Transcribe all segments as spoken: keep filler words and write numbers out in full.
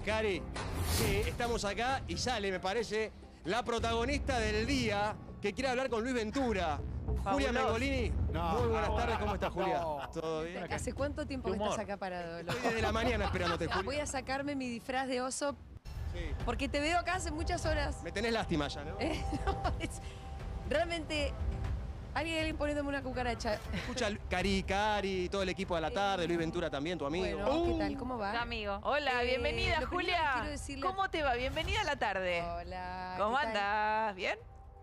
Cari. Sí, estamos acá y sale, me parece, la protagonista del día que quiere hablar con Luis Ventura. Fabuloso. Julia Mengolini. No, muy buenas no, tardes, ¿cómo estás, Julia? No. ¿Todo bien? ¿Hace cuánto tiempo que estás acá parado? Estoy desde la mañana esperándote, Julia. Voy a sacarme mi disfraz de oso. Sí. Porque te veo acá hace muchas horas. Me tenés lástima ya, ¿no? Eh, no es, realmente, alguien, alguien poniéndome una cucaracha. Escucha, Cari, Cari, todo el equipo de la tarde, Luis Ventura también, tu amigo. Bueno, ¿qué tal? ¿Cómo va? Tu amigo. Hola, Eh, bienvenida, lo primero Julia. que quiero decirle- ¿Cómo te va? Bienvenida a la tarde. Hola. ¿Cómo ¿qué tal? andás? ¿Bien?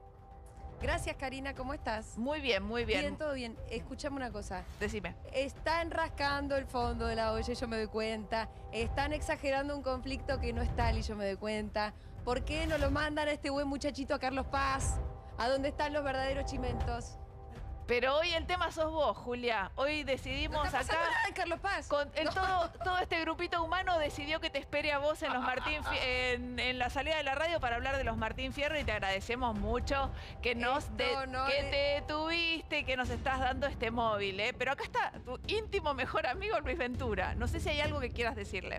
Gracias, Karina, ¿cómo estás? Muy bien, muy bien. Bien, todo bien. Escuchame una cosa. Decime. Están rascando el fondo de la olla y yo me doy cuenta. Están exagerando un conflicto que no es tal y yo me doy cuenta. ¿Por qué no lo mandan a este buen muchachito, a Carlos Paz? ¿A dónde están los verdaderos chimentos? Pero hoy el tema sos vos, Julia. Hoy decidimos ¿No está acá... pasando nada en Carlos Paz? Con, el No. todo, todo este grupito humano decidió que te espere a vos en los Martín Fi- en, en la salida de la radio para hablar de los Martín Fierro y te agradecemos mucho que nos Esto de- no que le- te tuviste y que nos estás dando este móvil, ¿eh? Pero acá está tu íntimo mejor amigo Luis Ventura. No sé si hay algo que quieras decirle.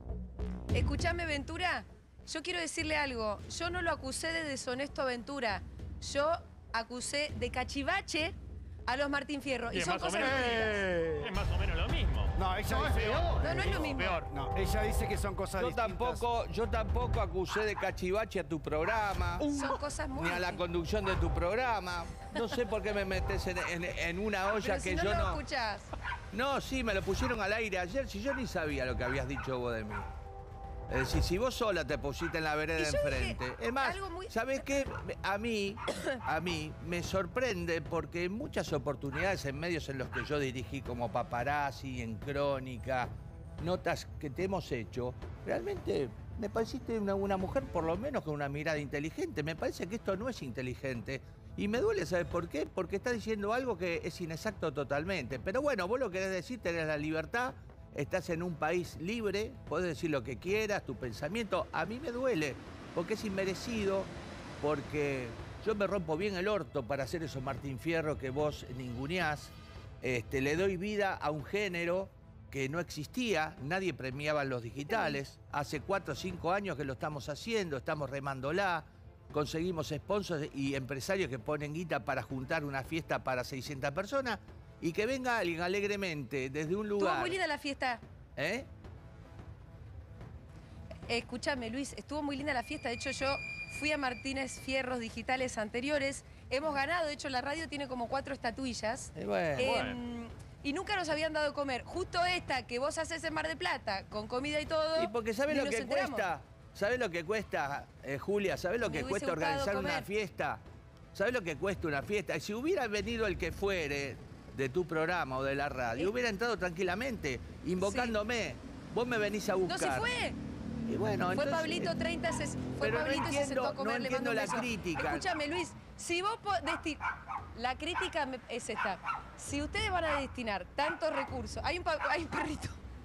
Escuchame, Ventura. Yo quiero decirle algo. Yo no lo acusé de deshonesto a Ventura. Yo acusé de cachivache a los Martín Fierro. Y Y, es son más o cosas menos- distintas. Es más o menos lo mismo. No, ella No, es dice... peor. No, no es lo mismo. Peor. No, ella dice que son cosas Yo distintas. tampoco, yo tampoco acusé de cachivache a tu programa, Son cosas muy ni a la distintas. conducción de tu programa. No sé por qué me metes en, en- en una olla Pero si que no yo lo no... escuchás. No, sí, me lo pusieron al aire ayer, si yo ni sabía lo que habías dicho vos de mí. Es decir, si vos sola te pusiste en la vereda Y yo enfrente. dije Es más, algo muy- ¿sabés qué? A mí, a mí me sorprende porque en muchas oportunidades en medios en los que yo dirigí como paparazzi, en Crónica, notas que te hemos hecho, realmente me pareciste una, una mujer por lo menos con una mirada inteligente. Me parece que esto no es inteligente. Y me duele, ¿sabes por qué? Porque está diciendo algo que es inexacto totalmente. Pero bueno, vos lo querés decir, tenés la libertad. Estás en un país libre, podés decir lo que quieras, tu pensamiento. A mí me duele, porque es inmerecido, porque yo me rompo bien el orto para hacer esos Martín Fierro que vos ninguneás. Este, le doy vida a un género que no existía, nadie premiaba en los digitales. Hace cuatro o cinco años que lo estamos haciendo, estamos remándola. Conseguimos sponsors y empresarios que ponen guita para juntar una fiesta para seiscientas personas. Y que venga alguien alegremente desde un lugar... Estuvo muy linda la fiesta. ¿Eh? Escúchame, Luis, estuvo muy linda la fiesta. De hecho, yo fui a Martínez Fierros digitales anteriores. Hemos ganado, de hecho, la radio tiene como cuatro estatuillas. Eh, bueno. Eh, bueno. Y nunca nos habían dado de comer. Justo esta que vos haces en Mar del Plata, con comida y todo. Y porque ¿sabes ni lo nos que enteramos. cuesta? ¿Sabes lo que cuesta, eh, Julia? ¿Sabes lo Me que hubiese cuesta gustado organizar comer. una fiesta? ¿Sabes lo que cuesta una fiesta? Y si hubiera venido el que fuere de tu programa o de la radio, Eh. hubiera entrado tranquilamente, invocándome. Vos me venís a ¡No buscar. se fue! Y bueno, Fue entonces- Pablito treinta, se, fue Pero no Pablito y se sentó a entiendo- comer, no le mando entiendo un la beso. crítica. Escúchame, Luis, si vos po- desti- la crítica me- es esta. Si ustedes van a destinar tantos recursos, hay un, pa- hay un perrito,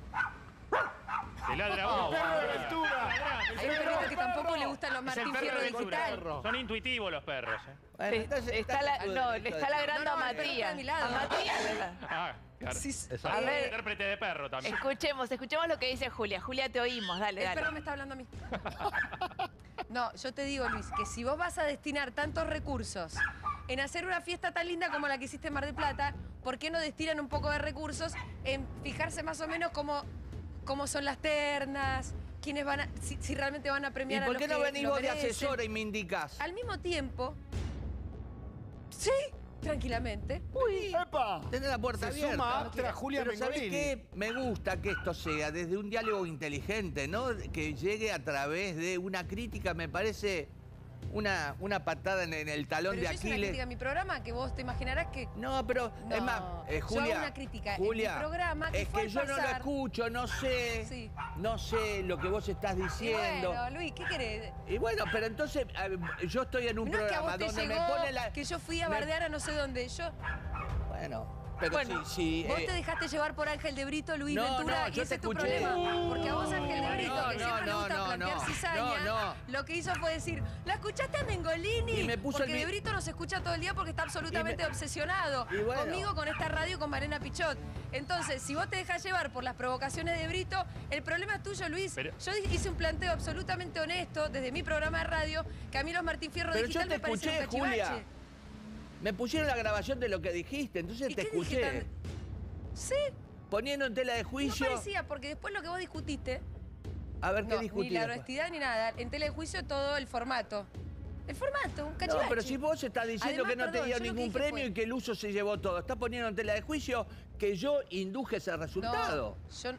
Se ladra vos. ¡Perro de Ventura! hay un perrito que tampoco le gustan los Es el Martín perro Fierro de Ventura. digital. Son intuitivos los perros, ¿eh? Bueno, entonces está la- todo no, derecho le de- está ladrando No, no, a el perro está Matías. de mi lado. A Matías. Ah, claro. Sí, A Es ver. intérprete de perro también. Escuchemos, escuchemos lo que dice Julia. Julia, te oímos, dale, el dale. perro me está hablando a mí. No, yo te digo, Luis, que si vos vas a destinar tantos recursos en hacer una fiesta tan linda como la que hiciste en Mar del Plata, ¿por qué no destinan un poco de recursos en fijarse más o menos cómo, cómo son las ternas, quiénes van a, si, si realmente van a ¿Y premiar a por los qué no que venís lo vos de merecen? asesora y me indicás? Al mismo tiempo, sí, tranquilamente. ¡Uy! ¡Epa! Tenés la puerta Se abierta. suma Astra Julia Pero ¿sabés Mengolini. qué? Me gusta que esto sea desde un diálogo inteligente, ¿no? Que llegue a través de una crítica, me parece una, una patada en, en el talón Pero de yo hice una Aquiles. crítica en mi programa que vos te imaginarás que... No, pero No, es más, eh, yo Julia, hago una crítica en Julia, mi programa que es fue que al yo no lo pasar. escucho, no sé, Sí. no sé lo que vos estás Y diciendo. bueno, Luis, ¿qué querés? Y bueno, pero entonces eh, yo estoy en un No es que a programa vos te donde llegó me pone la... que yo fui a me- bardear a no sé dónde. Yo, Bueno, pero Bueno, si... si, vos eh, te dejaste llevar por Ángel de Brito, Luis no, Ventura, no, y yo ese te es tu escuché. problema. Porque a vos, Ángel de Brito, No, que no, siempre le no, gusta no, plantear no, cizaña, no, no. No, lo que hizo fue decir, ¿la escuchaste a Mengolini? Y me puso porque el mi- De Brito nos escucha todo el día porque está absolutamente Y me- obsesionado Y bueno. conmigo, con esta radio, con Marena Pichot. Entonces, si vos te dejas llevar por las provocaciones de Brito, el problema es tuyo, Luis. Pero- Yo hice un planteo absolutamente honesto desde mi programa de radio, que a mí los Martín Fierro Pero Digital yo te me parecen un escuché, cachivache. Julia. Me pusieron la grabación de lo que dijiste, entonces ¿Y te qué dije escuché. tan- Sí, Poniendo en tela de no juicio. parecía, porque después lo que vos discutiste, A ver qué no, ni discutiste. la honestidad ni nada, en tela de juicio todo el formato. El formato, un cachivache. No, pero si vos estás diciendo Además, que no perdón, te dio yo lo que ningún dije premio fue- y que el uso se llevó todo. Estás poniendo en tela de juicio que yo induje ese resultado. No, yo...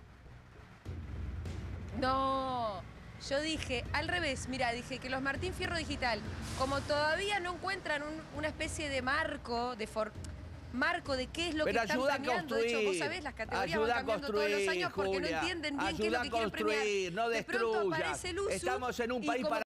No, yo dije al revés. Mira, dije que los Martín Fierro Digital, como todavía no encuentran un- una especie de marco, de for- marco de qué es lo Pero que están ayuda a premiando. De hecho, vos construir, sabés, las categorías ayuda a van cambiando todos los construir, años porque no Julia. entienden bien qué es Ayuda lo que a quieren premiar. construir, no De pronto destruyas. aparece el uso Estamos en un y país como para